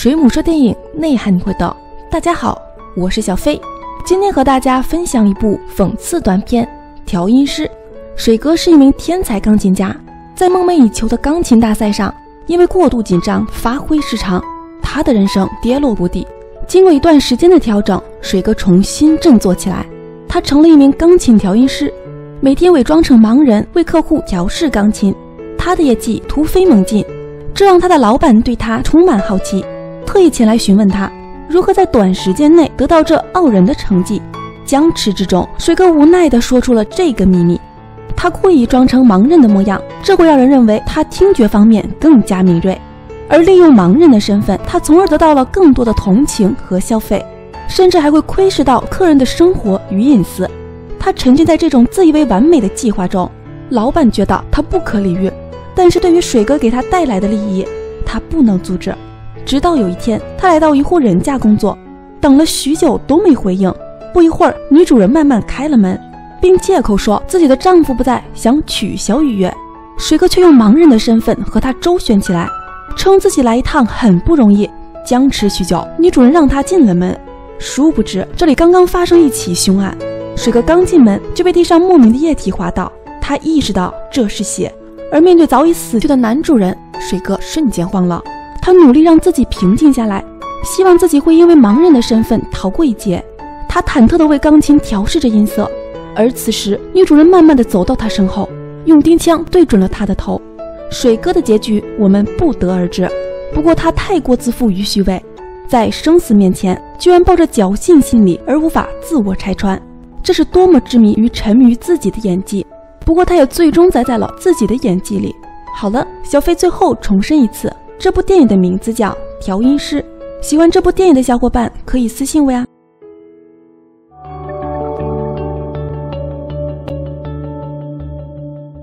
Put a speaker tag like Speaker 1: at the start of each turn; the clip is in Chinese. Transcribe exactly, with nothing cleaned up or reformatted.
Speaker 1: 水母说电影内涵你会懂。大家好，我是小飞，今天和大家分享一部讽刺短片《调音师》。水哥是一名天才钢琴家，在梦寐以求的钢琴大赛上，因为过度紧张发挥失常，他的人生跌落谷底。经过一段时间的调整，水哥重新振作起来，他成了一名钢琴调音师，每天伪装成盲人为客户调试钢琴，他的业绩突飞猛进，这让他的老板对他充满好奇，特意前来询问他如何在短时间内得到这傲人的成绩。僵持之中，水哥无奈地说出了这个秘密。他故意装成盲人的模样，这会让人认为他听觉方面更加敏锐，而利用盲人的身份，他从而得到了更多的同情和消费，甚至还会窥视到客人的生活与隐私。他沉浸在这种自以为完美的计划中，老板觉得他不可理喻，但是对于水哥给他带来的利益，他不能阻止。直到有一天，他来到一户人家工作，等了许久都没回应。不一会儿，女主人慢慢开了门，并借口说自己的丈夫不在，想取消预约。水哥却用盲人的身份和他周旋起来，称自己来一趟很不容易。僵持许久，女主人让他进了门，殊不知这里刚刚发生一起凶案。水哥刚进门就被地上莫名的液体滑倒，他意识到这是血，而面对早已死去的男主人，水哥瞬间慌了。他努力让自己平静下来，希望自己会因为盲人的身份逃过一劫。他忐忑地为钢琴调试着音色，而此时女主人慢慢地走到他身后，用钉枪对准了他的头。水哥的结局我们不得而知，不过他太过自负与虚伪，在生死面前居然抱着侥幸心理而无法自我拆穿，这是多么痴迷于沉迷于自己的演技。不过他也最终栽在了自己的演技里。好了，小飞最后重申一次，这部电影的名字叫《调音师》，喜欢这部电影的小伙伴可以私信我呀。